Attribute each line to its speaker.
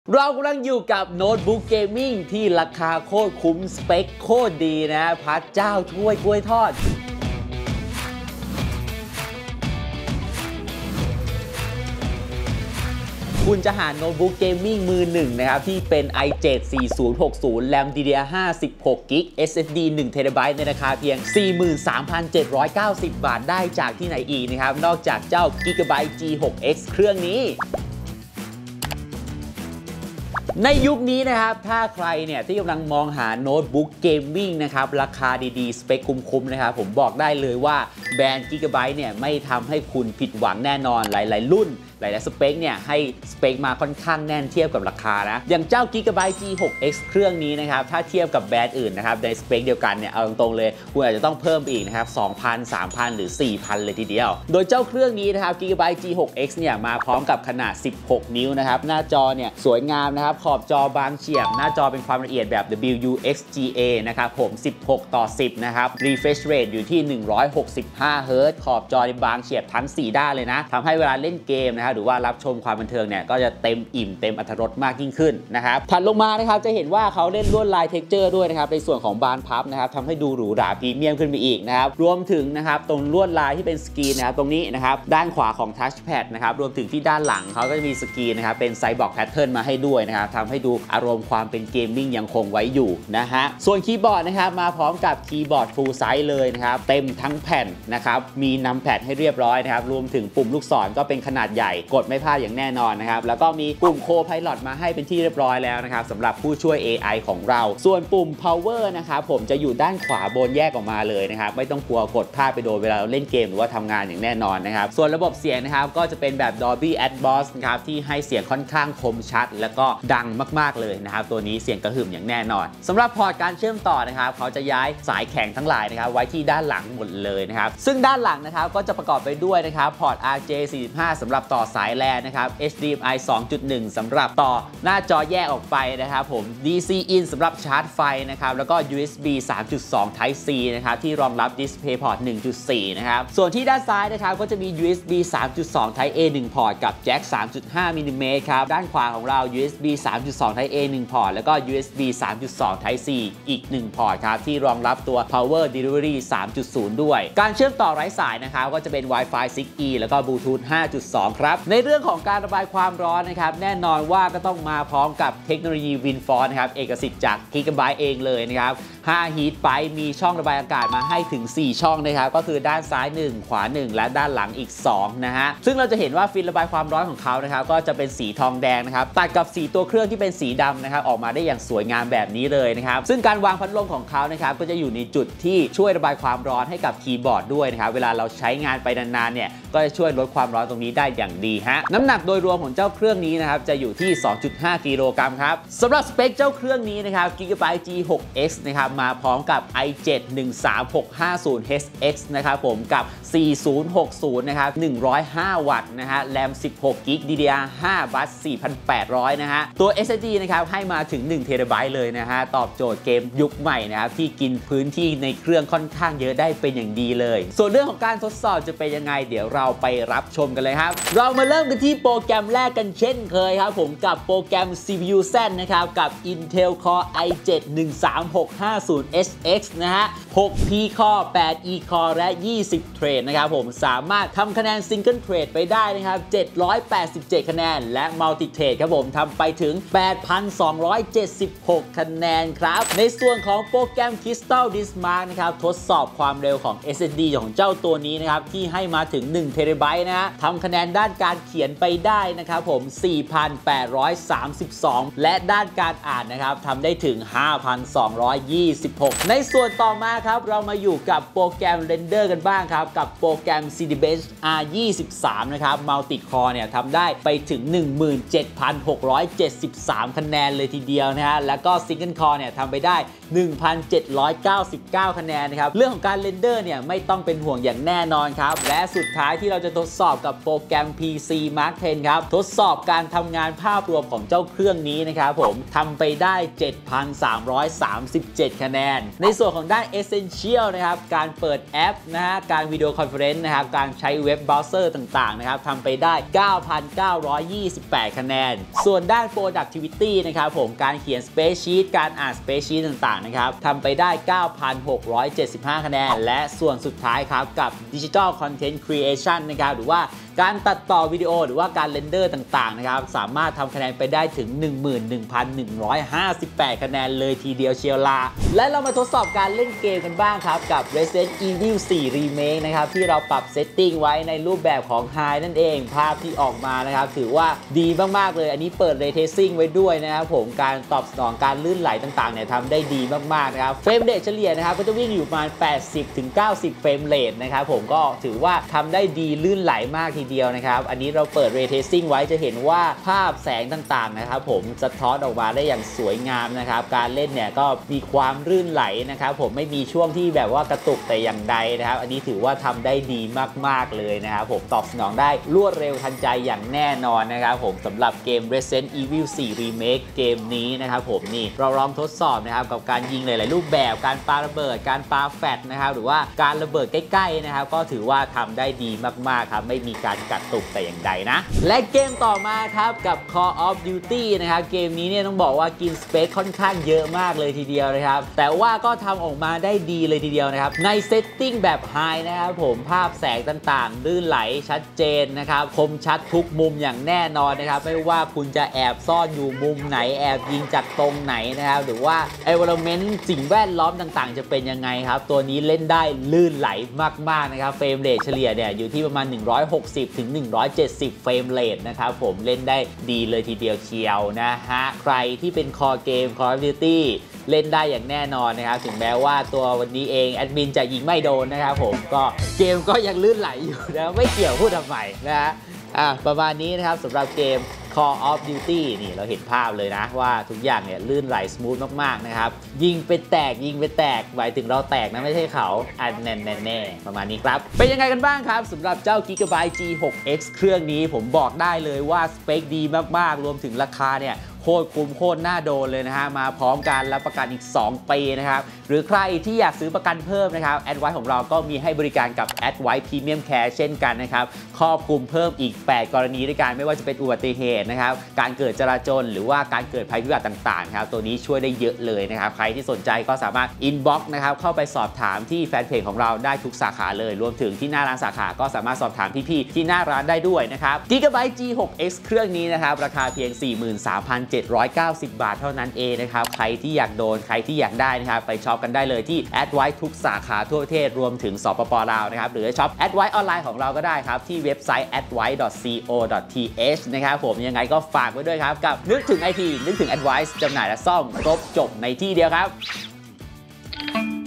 Speaker 1: เรากำลังอยู่กับโน้ตบุ๊กเกมมิ่งที่ราคาโคตรคุ้มสเปคโคตรดีนะพระเจ้าช่วยกล้วยทอดคุณจะหาโน้ตบุ๊กเกมมิ่งมือหนึ่งนะครับที่เป็น i7 4060 แรม DDR5 16 g b SSD 1 TB ในราคาเพียง 43,790 บาทได้จากที่ไหนอีกนะครับนอกจากเจ้า Gigabyte G6X เครื่องนี้ในยุคนี้นะครับถ้าใครเนี่ยที่กำลังมองหาโน้ตบุ๊กเกมมิ่งนะครับราคาดีๆสเปคคุ้มๆนะครับผมบอกได้เลยว่าแบรนด์ Gigabyte เนี่ยไม่ทำให้คุณผิดหวังแน่นอนหลายๆรุ่นหลายๆสเปคเนี่ยให้สเปคมาค่อนข้างแน่นเทียบกับราคานะอย่างเจ้า Gigabyte G6X เครื่องนี้นะครับถ้าเทียบกับแบรนด์อื่นนะครับในสเปคเดียวกันเนี่ยเอาตรงๆเลยคุณอาจจะต้องเพิ่มอีกนะครับ 2,000 3,000 หรือ 4,000 เลยทีเดียวโดยเจ้าเครื่องนี้นะครับ Gigabyte G6X เนี่ยมาพร้อมกับขนาด 16 นิ้วนะครับหน้าจอเนี่ยสวยงามนะครับขอบจอบางเฉียบหน้าจอเป็นความละเอียดแบบ WXGA นะครับผม16:10นะครับ Refresh Rate อยู่ที่165 Hz ขอบจอในบางเฉียบทั้ง4ด้านเลยนะทำให้เวลาเล่นเกมนะครับหรือว่ารับชมความบันเทิงเนี่ยก็จะเต็มอิ่มเต็มอรรถรสมากยิ่งขึ้นนะครับถัดลงมานะครับจะเห็นว่าเขาเล่นลวดลายเท็กเจอร์ด้วยนะครับในส่วนของบานพับนะครับทำให้ดูหรูหราพรีเมียมขึ้นไปอีกนะครับรวมถึงนะครับตรงลวดลายที่เป็นสกรีนนะครับตรงนี้นะครับด้านขวาของทัชแพดนะครับรวมถึงที่ด้านหลังเขาก็จะมีสกรีนนะครับเป็นไซบอร์กแพทเทิร์นมาให้ด้วยนะครับทำให้ดูอารมณ์ความเป็นเกมมิ่งยังคงไว้อยู่นะฮะส่วนคีย์บอร์ดนะครับมาพร้อมกับคีย์บอร์ด full size เลยนะครับเต็มทั้งแผ่นนะครับมีนัมแพดให้เรียบร้อยนะครับรวมถึงปุ่มลูกศรก็เป็นขนาดใหญ่กดไม่พลาดอย่างแน่นอนนะครับแล้วก็มีปุ่ม Co-Pilot มาให้เป็นที่เรียบร้อยแล้วนะครับสำหรับผู้ช่วย AI ของเราส่วนปุ่ม Power นะครับผมจะอยู่ด้านขวาบนแยกออกมาเลยนะครับไม่ต้องกลัวกดพลาดไปโดนเวลาเราเล่นเกมหรือว่าทำงานอย่างแน่นอนนะครับส่วนระบบเสียงนะครับก็จะเป็นแบบ Dolby Atmos นะครับที่ให้เสียงค่อนข้างคมชัดแล้วก็ดังมากๆเลยนะครับตัวนี้เสียงกระหึ่มอย่างแน่นอนสำหรับพอร์ตการเชื่อมต่อนะครับเขาจะย้ายสายแข็งทั้งหลายนะครับไว้ที่ด้านหลังหมดเลยนะครับซึ่งด้านหลังนะครับก็จะประกอบไปด้วยนะครับพอร์ต RJ45 สำหรับต่อสายแลนนะครับ HDMI 2.1 สำหรับต่อหน้าจอแยกออกไปนะครับผม DC in สำหรับชาร์จไฟนะครับแล้วก็ USB 3.2 Type C นะครับที่รองรับ DisplayPort 1.4 นะครับส่วนที่ด้านซ้ายนะครับก็จะมี USB 3.2 Type A 1 พอร์ตกับแจ็ค 3.5 มิลลิเมตรครับด้านขวาของเรา USB 3.2 Type A 1 พอร์ตแล้วก็ USB 3.2 Type C อีก 1 พอร์ตครับที่รองรับตัว Power Delivery 3.0 ด้วยการเชื่อมต่อไร้สายนะครับก็จะเป็น Wi-Fi 6E แล้วก็ Bluetooth 5.2 ครับในเรื่องของการระบายความร้อนนะครับแน่นอนว่าก็ต้องมาพร้อมกับเทคโนโลยี WindForce นะครับเอกสิทธิ์จาก Gigabyte เองเลยนะครับ5 Heat Pipe มีช่องระบายอากาศมาให้ถึง4ช่องนะครับก็คือด้านซ้าย1ขวา1และด้านหลังอีก2นะฮะซึ่งเราจะเห็นว่าฟินระบายความร้อนของเขานะครับก็จะเป็นสีทองแดงนะครับตัดกับสีตัวเครื่องที่เป็นสีดำนะครับออกมาได้อย่างสวยงามแบบนี้เลยนะครับซึ่งการวางพัดลมของเขานะครับก็จะอยู่ในจุดที่ช่วยระบายความร้อนให้กับคีย์บอร์ดด้วยนะครับเวลาเราใช้งานไปนานๆเนี่ยก็จะช่วยลดความร้อนตรงนี้ได้อย่างดีฮะน้ำหนักโดยรวมของเจ้าเครื่องนี้นะครับจะอยู่ที่ 2.5 กิโลกรัมครับสำหรับสเปคเจ้าเครื่องนี้นะครับ Gigabyte G6X นะครับมาพร้อมกับ i7 13650HX นะครับผมกับ 4060 นะครับ105 วัตต์นะฮะแรม 16 g b DDR5 บัส 4,800 นะฮะตัว SSD นะครับให้มาถึง1 TB เลยนะฮะตอบโจทย์เกมยุคใหม่นะครับที่กินพื้นที่ในเครื่องค่อนข้างเยอะได้เป็นอย่างดีเลยส่วนเรื่องของการทดสอบจะเป็นยังไงเดี๋ยวเราไปรับชมกันเลยครับเรามาเริ่มกันที่โปรแกรมแรกกันเช่นเคยครับผมกับโปรแกรม CPU Zen นะครับกับ Intel Core i7 13650HX นะฮะ6 P Core 8 E Core และ20 เทรดนะครับผมสามารถทำคะแนน Single Thread ไปได้นะครับ787 คะแนนและ Multi Thread ครับผมทำไปถึง 8,276 คะแนนครับในส่วนของโปรแกรม Crystal Disk Mark นะครับทดสอบความเร็วของ SSD ของเจ้าตัวนี้นะครับที่ให้มาถึง1 TB นะฮะทำคะแนนด้านการเขียนไปได้นะครับผม 4,832 และด้านการอ่านนะครับทำได้ถึง 5,226 ในส่วนต่อมาครับเรามาอยู่กับโปรแกรม Render กันบ้างครับกับโปรแกรม Cinebench R23 นะครับ Multi Core เนี่ยทำได้ไปถึง 17,673 คะแนนเลยทีเดียวนะฮะแล้วก็ Single Core เนี่ยทำไปได้ 1,799 คะแนนนะครับเรื่องของการ Render เนี่ยไม่ต้องเป็นห่วงอย่างแน่นอนครับและสุดท้ายที่เราจะทดสอบกับโปรแกรม P PC Mark 10 ครับทดสอบการทำงานภาพรวมของเจ้าเครื่องนี้นะครับผมทำไปได้ 7,337 คะแนนในส่วนของด้าน Essential นะครับการเปิดแอปนะฮะการวิดีโอคอนเฟอเรนซ์นะครับการใช้เว็บเบราว์เซอร์ต่างๆนะครับทำไปได้ 9,928 คะแนนส่วนด้าน Productivity นะครับผมการเขียน Space Sheet การอ่าน Space Sheet ต่างๆนะครับทำไปได้ 9,675 คะแนนและส่วนสุดท้ายครับกับ Digital Content Creation นะครับหรือว่าการตัดต่อวิดีโอหรือว่าการเรนเดอร์ต่างๆนะครับสามารถทำคะแนนไปได้ถึง 11,158 คะแนนเลยทีเดียวเชียวละและเรามาทดสอบการเล่นเกมกันบ้างครับกับ Resident Evil 4 Remake นะครับที่เราปรับเซตติ้งไว้ในรูปแบบของ High นั่นเองภาพที่ออกมานะครับถือว่าดีมากๆเลยอันนี้เปิด Ray Tracing ไว้ด้วยนะครับผมการตอบสนองการลื่นไหลต่างๆเนี่ยทำได้ดีมากๆนะครับเฟรมเรทเฉลี่ยนะครับก็จะวิ่งอยู่ประมาณ 80-90 เฟรมเรทนะครับผมก็ถือว่าทำได้ดีลื่นไหลมากทีเดียวนะครับอันนี้เราเปิด Ray Tracing ไว้จะเห็นว่าภาพแสงต่างๆนะครับผมสะท้อนออกมาได้อย่างสวยงามนะครับการเล่นเนี่ยก็มีความลื่นไหลนะครับผมไม่มีช่วงที่แบบว่ากระตุกแต่อย่างใดนะครับอันนี้ถือว่าทำได้ดีมากๆเลยนะครับผมตอบสนองได้รวดเร็วทันใจอย่างแน่นอนนะครับผมสำหรับเกม Resident Evil 4 Remake เกมนี้นะครับผมนี่เราลองทดสอบนะครับกับการยิงหลายๆรูปแบบการปาระเบิดการปาแฟลชนะครับหรือว่าการระเบิดใกล้ๆนะครับก็ถือว่าทำได้ดีมากๆครับไม่มีการกระตุกแต่อย่างใดนะและเกมต่อมาครับกับ Call of Duty นะครับเกมนี้เนี่ยต้องบอกว่ากินสเปซค่อนข้างเยอะมากเลยทีเดียวนะครับแต่ว่าก็ทำออกมาได้ดีเลยทีเดียวนะครับในเซตติ้งแบบ High นะครับผมภาพแสงต่างๆลื่นไหลชัดเจนนะครับคมชัดทุกมุมอย่างแน่นอนนะครับไม่ว่าคุณจะแอบซ่อนอยู่มุมไหนแอบยิงจากตรงไหนนะครับหรือว่า environment สิ่งแวดล้อมต่างๆจะเป็นยังไงครับตัวนี้เล่นได้ลื่นไหลมากๆนะครับเฟรมเรทเฉลี่ยเนี่ยอยู่ที่ประมาณ 160-170 เฟรมเรทนะครับผมเล่นได้ดีเลยทีเดียวเชียวนะฮะใครที่เป็นคอเกม Call of Duty เล่นได้อย่างแน่นอนนะครับถึงแม้ว่าตัววันนี้เองแอดมินจะยิงไม่โดนนะครับผมก็เกมก็ยังลื่นไหลอยู่นะไม่เกี่ยวพูดทำไมนะฮะประมาณนี้นะครับสำหรับเกม Call of Duty นี่เราเห็นภาพเลยนะว่าทุกอย่างเนี่ยลื่นไหลสมูทมากๆนะครับยิงไปแตกหมายถึงเราแตกนะไม่ใช่เขาแน่ประมาณนี้ครับเป็นยังไงกันบ้างครับสำหรับเจ้า Gigabyte G6X เครื่องนี้ผมบอกได้เลยว่าสเปคดีมากๆรวมถึงราคาเนี่ยโคตรคุ้มโคตรน่าโดนเลยนะฮะมาพร้อมการรับประกันอีก2 ปีนะครับหรือใครที่อยากซื้อประกันเพิ่มนะครับแอดไวท์ของเราก็มีให้บริการกับแอดไวท์พรีเมียมแคร์เช่นกันนะครับครอบคลุมเพิ่มอีก8 กรณีด้วยกันไม่ว่าจะเป็นอุบัติเหตุนะครับการเกิดจราจรหรือว่าการเกิดภัยพิบัติต่างๆครับตัวนี้ช่วยได้เยอะเลยนะครับใครที่สนใจก็สามารถอินบ็อกซ์นะครับเข้าไปสอบถามที่แฟนเพจของเราได้ทุกสาขาเลยรวมถึงที่หน้าร้านสาขาก็สามารถสอบถามพี่ๆที่หน้าร้านได้ด้วยนะครับ Gigabyte G6X เครื่องนี้นะครับราคาเพียง 43,790 บาทเท่านั้นเองนะครับใครที่อยากโดนใครที่อยากได้นะครับไปช็อปกันได้เลยที่แอดไวท์ทุกสาขาทั่วประเทศรวมถึงสปป.ลาวนะครับหรือช็อปแอดไวท์ออนไลน์ของเราก็ได้ครับที่เว็บไซต์ advice.co.th นะครับผมยังไงก็ฝากไว้ด้วยครับกับนึกถึง IT นึกถึง Advice จำหน่ายและซ่อมครบจบในที่เดียวครับ